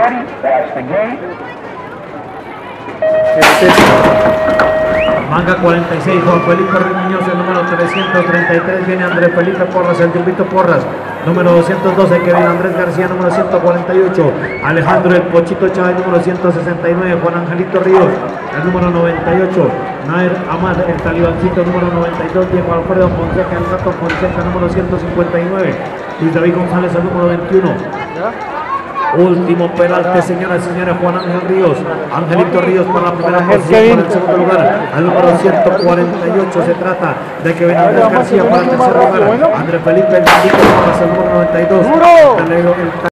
ready, watch the gate. Manga 46, Juan Felipe Muñoz, el número 333, viene Andrés Felipe Porras, el Tumbito Porras, número 212, Kevin Andrés García, número 148, Alejandro el Pochito Chávez, número 169, Juan Angelito Ríos, el número 98, Nair Amad, el Talibancito, número 92, Diego Alfredo Fonseca, el Gato Fonseca, número 159, Luis David González, el número 21. Último peralte, señoras y señores, Juan Ángel Ríos, Angelito Ríos para la primera posición, para el segundo lugar, al número 148 se trata de Kevin Andrés García para el tercer lugar, Andrés Felipe el Bandito para el número 92,